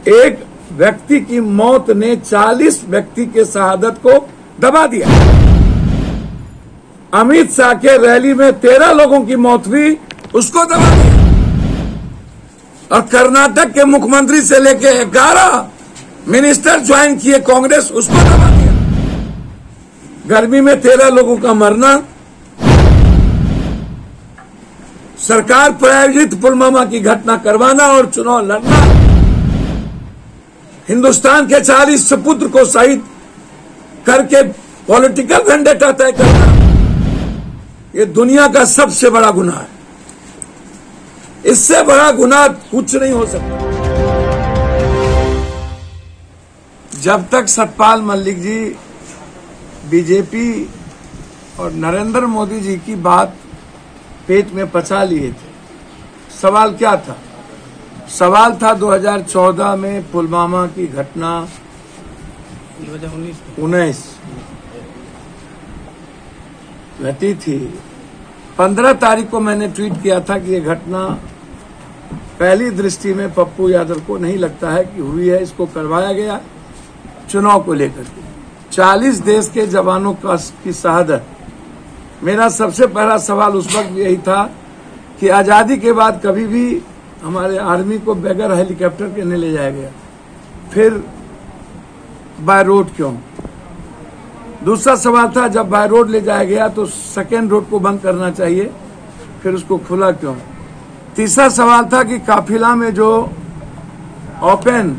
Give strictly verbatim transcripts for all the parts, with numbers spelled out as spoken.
एक व्यक्ति की मौत ने चालीस व्यक्ति के शहादत को दबा दिया। अमित शाह के रैली में तेरह लोगों की मौत हुई, उसको दबा दिया। और कर्नाटक के मुख्यमंत्री से लेकर ग्यारह मिनिस्टर ज्वाइन किए कांग्रेस, उसको दबा दिया। गर्मी में तेरह लोगों का मरना, सरकार प्रायोजित पुलवामा की घटना करवाना और चुनाव लड़ना, हिंदुस्तान के चालीस सपुत्र को शहीद करके पॉलिटिकल वेंडेटा तय करना, ये दुनिया का सबसे बड़ा गुनाह है। इससे बड़ा गुनाह कुछ नहीं हो सकता। जब तक सतपाल मलिक जी बीजेपी और नरेंद्र मोदी जी की बात पेट में पचा लिए थे, सवाल क्या था? सवाल था दो हज़ार चौदह में पुलवामा की घटना, उन्नीस घटी थी। पंद्रह तारीख को मैंने ट्वीट किया था कि ये घटना पहली दृष्टि में पप्पू यादव को नहीं लगता है कि हुई है, इसको करवाया गया चुनाव को लेकर के। चालीस देश के जवानों का की शहादत। मेरा सबसे पहला सवाल उस वक्त यही था कि आजादी के बाद कभी भी हमारे आर्मी को बगैर हेलीकॉप्टर के नहीं ले जाया गया, फिर बाय रोड क्यों? दूसरा सवाल था, जब बाय रोड ले जाया गया तो सेकेंड रोड को बंद करना चाहिए, फिर उसको खुला क्यों? तीसरा सवाल था कि काफिला में जो ओपन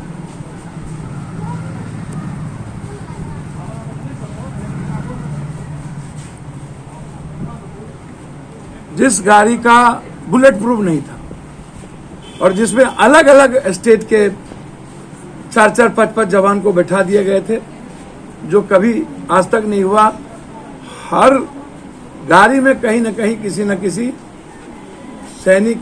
जिस गाड़ी का बुलेट प्रूफ नहीं था और जिसमें अलग अलग स्टेट के चार चार पांच पांच जवान को बैठा दिए गए थे, जो कभी आज तक नहीं हुआ। हर गाड़ी में कहीं न कहीं किसी न किसी सैनिक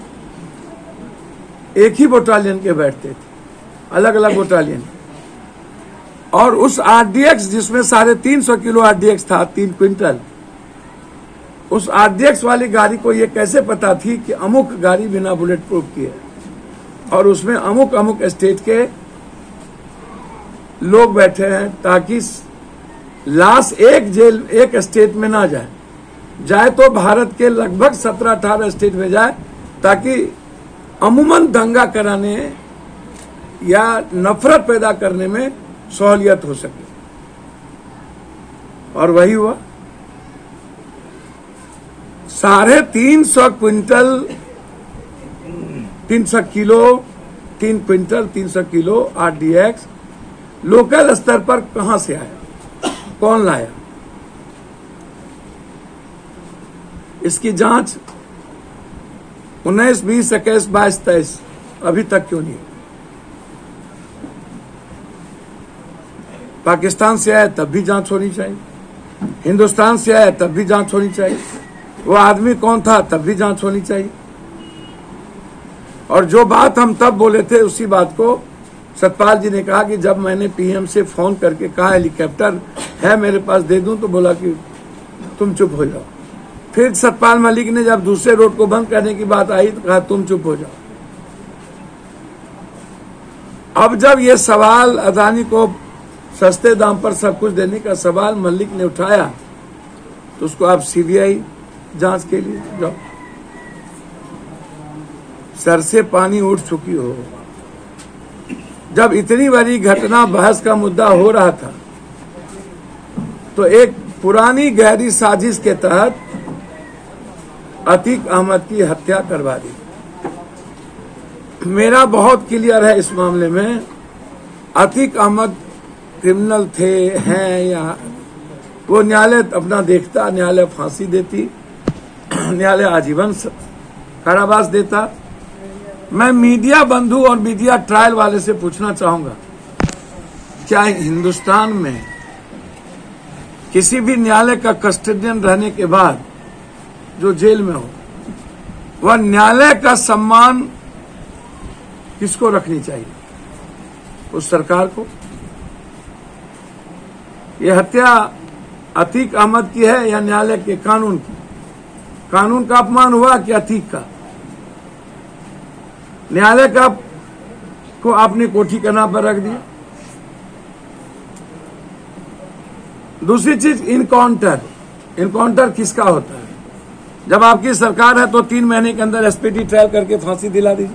एक ही बटालियन के बैठते थे, अलग अलग बटालियन। और उस आरडीएक्स जिसमें साढ़े तीन सौ किलो आरडीएक्स था, तीन क्विंटल, उस आरडीएक्स वाली गाड़ी को ये कैसे पता थी कि अमुक गाड़ी बिना बुलेट प्रूफ की है और उसमें अमुक अमुक स्टेट के लोग बैठे हैं, ताकि लाश एक जेल एक स्टेट में ना जाए, जाए तो भारत के लगभग सत्रह अठारह स्टेट में जाए, ताकि अमूमन दंगा कराने या नफरत पैदा करने में सहूलियत हो सके। और वही हुआ। साढ़े तीन सौ क्विंटल तीन सौ किलो तीन क्विंटल तीन सौ किलो आरडीएक्स लोकल स्तर पर कहां से आया, कौन लाया? इसकी जांच उन्नीस बीस इक्कीस बाईस तेईस अभी तक क्यों नहीं? पाकिस्तान से आया तब भी जांच होनी चाहिए, हिंदुस्तान से आया तब भी जांच होनी चाहिए, वो आदमी कौन था तब भी जांच होनी चाहिए। और जो बात हम तब बोले थे, उसी बात को सतपाल जी ने कहा कि जब मैंने पीएम से फोन करके कहा हेलीकॉप्टर है मेरे पास दे दूं, तो बोला कि तुम चुप हो जाओ। फिर सतपाल मलिक ने जब दूसरे रोड को बंद करने की बात आई तो कहा तुम चुप हो जाओ। अब जब ये सवाल अदानी को सस्ते दाम पर सब कुछ देने का सवाल मलिक ने उठाया, तो उसको आप सीबीआई जांच के लिए जाओ। सर से पानी उठ चुकी हो। जब इतनी बड़ी घटना बहस का मुद्दा हो रहा था, तो एक पुरानी गहरी साजिश के तहत अतीक अहमद की हत्या करवा दी। मेरा बहुत क्लियर है इस मामले में, अतीक अहमद क्रिमिनल थे हैं या वो न्यायालय अपना देखता, न्यायालय फांसी देती, न्यायालय आजीवन कारावास देता। मैं मीडिया बंधु और मीडिया ट्रायल वाले से पूछना चाहूंगा, क्या हिंदुस्तान में किसी भी न्यायालय का कस्टोडियन रहने के बाद जो जेल में हो, वह न्यायालय का सम्मान किसको रखनी चाहिए? उस सरकार को। यह हत्या अतीक अहमद की है या न्यायालय के कानून की? कानून का अपमान हुआ कि अतीक का? न्यायालय का को आपने कोठी के नाम पर रख दिया। दूसरी चीज इनकाउंटर। इनकाउंटर किसका होता है? जब आपकी सरकार है तो तीन महीने के अंदर एसपीटी ट्रायल करके फांसी दिला दीजिए,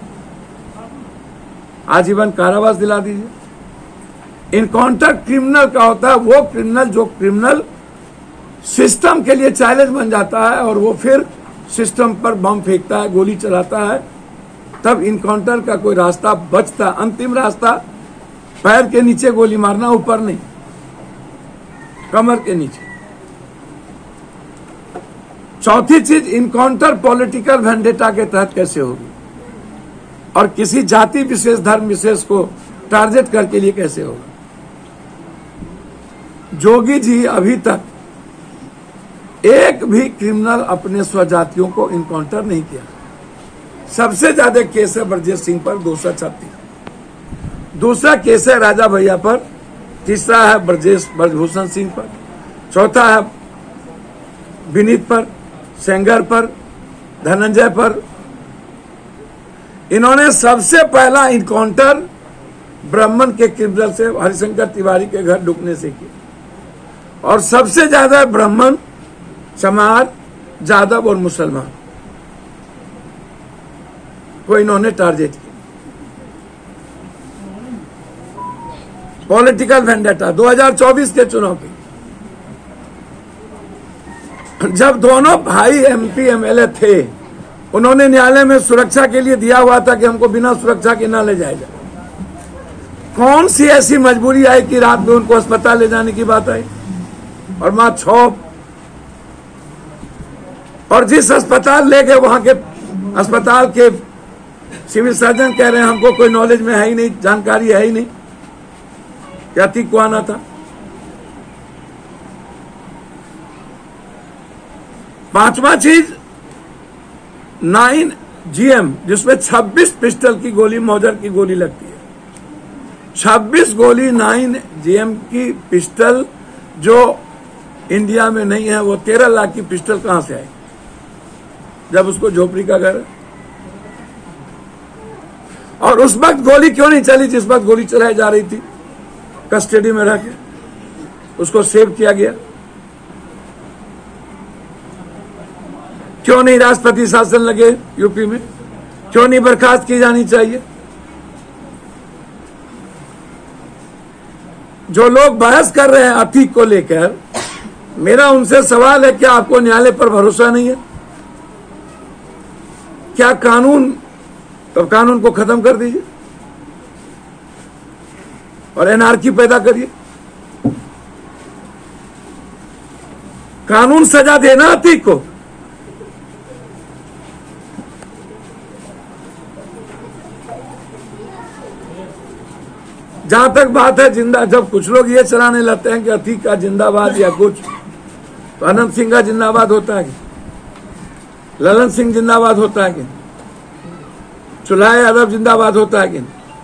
आजीवन कारावास दिला दीजिए। इनकाउंटर क्रिमिनल का होता है, वो क्रिमिनल जो क्रिमिनल सिस्टम के लिए चैलेंज बन जाता है और वो फिर सिस्टम पर बम फेंकता है, गोली चलाता है, तब इनकाउंटर का कोई रास्ता बचता। अंतिम रास्ता पैर के नीचे गोली मारना, ऊपर नहीं, कमर के नीचे। चौथी चीज, इनकाउंटर पॉलिटिकल वेंडेटा के तहत कैसे होगी और किसी जाति विशेष, धर्म विशेष को टारगेट करके लिए कैसे होगा। जोगी जी अभी तक एक भी क्रिमिनल अपने स्वजातियों को इनकाउंटर नहीं किया। सबसे ज्यादा केस है ब्रजेश सिंह पर, दो सौ छत्तीस। दूसरा केस है राजा भैया पर, तीसरा है ब्रजेश ब्रजभूषण सिंह पर, चौथा है विनीत पर, सेंगर पर, धनंजय पर। इन्होंने सबसे पहला इनकाउंटर ब्राह्मण के क्रिमिनल से हरिशंकर तिवारी के घर ढुकने से किया और सबसे ज्यादा ब्राह्मण, चमार, जादव और मुसलमान को इन्होंने टारगेट किया। Political vendetta. दो हज़ार चौबीस के चुनाव की जब दोनों भाई एमपी एमएलए थे, उन्होंने न्यायालय में सुरक्षा के लिए दिया हुआ था कि हमको बिना सुरक्षा के ना ले जाया जाए। कौन सी ऐसी मजबूरी आई कि रात में उनको अस्पताल ले जाने की बात आई? और मां छौप, और जिस अस्पताल ले गए वहां के अस्पताल के सिविल सर्जन कह रहे हैं हमको कोई नॉलेज में है ही नहीं, जानकारी है ही नहीं क्या अतीक को आना था। पांचवा चीज, नाइन जीएम जिसमें छब्बीस पिस्टल की गोली, मौजर की गोली लगती है। छब्बीस गोली नाइन जीएम की पिस्टल जो इंडिया में नहीं है, वो तेरह लाख की पिस्टल कहां से आई जब उसको झोपड़ी का घर है? और उस वक्त गोली क्यों नहीं चली जिस वक्त गोली चलाई जा रही थी? कस्टडी में रह के उसको सेव किया गया। क्यों नहीं राष्ट्रपति शासन लगे यूपी में? क्यों नहीं बर्खास्त की जानी चाहिए? जो लोग बहस कर रहे हैं अतीक को लेकर, मेरा उनसे सवाल है, क्या आपको न्यायालय पर भरोसा नहीं है? क्या कानून, तो कानून को खत्म कर दीजिए और एनआरकी पैदा करिए। कानून सजा देना अतीक को। जहां तक बात है जिंदा, जब कुछ लोग ये चलाने लगते हैं कि अतीक का जिंदाबाद या कुछ, तो अनंत सिंह का जिंदाबाद होता है कि ललन सिंह जिंदाबाद होता है कि चुलाए यादव जिंदाबाद होता है कि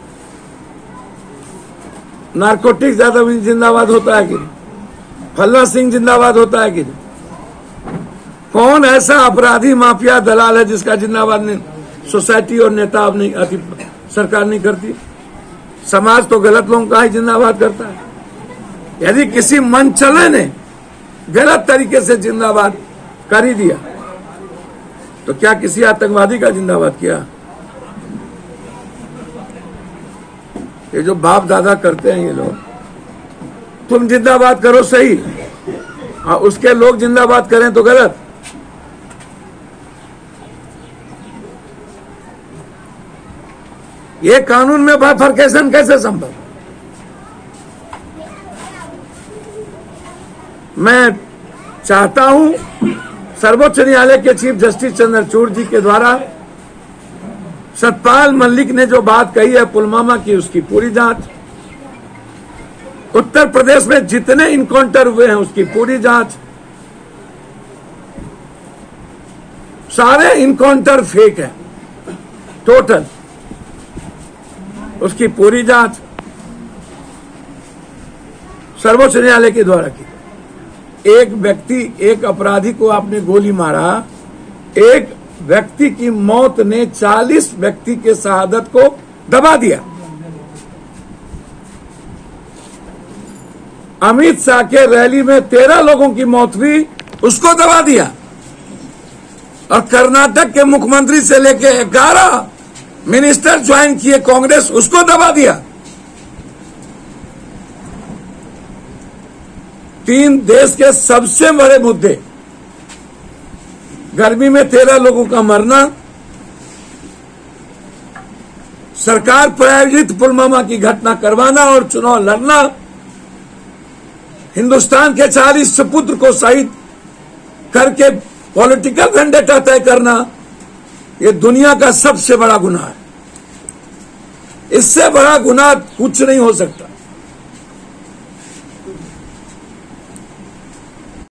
नारकोटिक्स यादव जिंदाबाद होता है कि फल्ला सिंह जिंदाबाद होता है कि कौन ऐसा अपराधी माफिया दलाल है जिसका जिंदाबाद नहीं सोसाइटी और नेता अब नहीं, सरकार नहीं करती? समाज तो गलत लोगों का ही जिंदाबाद करता है। यदि किसी मनचले ने गलत तरीके से जिंदाबाद कर ही दिया तो क्या किसी आतंकवादी का जिंदाबाद किया? ये जो बाप दादा करते हैं ये लोग, तुम जिंदाबाद करो सही, हाँ उसके लोग जिंदाबाद करें तो गलत। ये कानून में बाइफरकेशन कैसे संभव? मैं चाहता हूं सर्वोच्च न्यायालय के चीफ जस्टिस चंद्रचूड़ जी के द्वारा सतपाल मलिक ने जो बात कही है पुलवामा की, उसकी पूरी जांच। उत्तर प्रदेश में जितने इनकाउंटर हुए हैं उसकी पूरी जांच। सारे इनकाउंटर फेक है टोटल, उसकी पूरी जांच सर्वोच्च न्यायालय के द्वारा की। एक व्यक्ति, एक अपराधी को आपने गोली मारा, एक व्यक्ति की मौत ने चालीस व्यक्ति के शहादत को दबा दिया। अमित शाह के रैली में तेरह लोगों की मौत हुई, उसको दबा दिया। और कर्नाटक के मुख्यमंत्री से लेकर ग्यारह मिनिस्टर ज्वाइन किए कांग्रेस, उसको दबा दिया। तीन देश के सबसे बड़े मुद्दे, गर्मी में तेरह लोगों का मरना, सरकार प्रायोजित पुलवामा की घटना करवाना और चुनाव लड़ना, हिंदुस्तान के चालीस सपुत्र को शहीद करके पॉलिटिकल वेंडेटा तय करना, ये दुनिया का सबसे बड़ा गुनाह है। इससे बड़ा गुनाह कुछ नहीं हो सकता।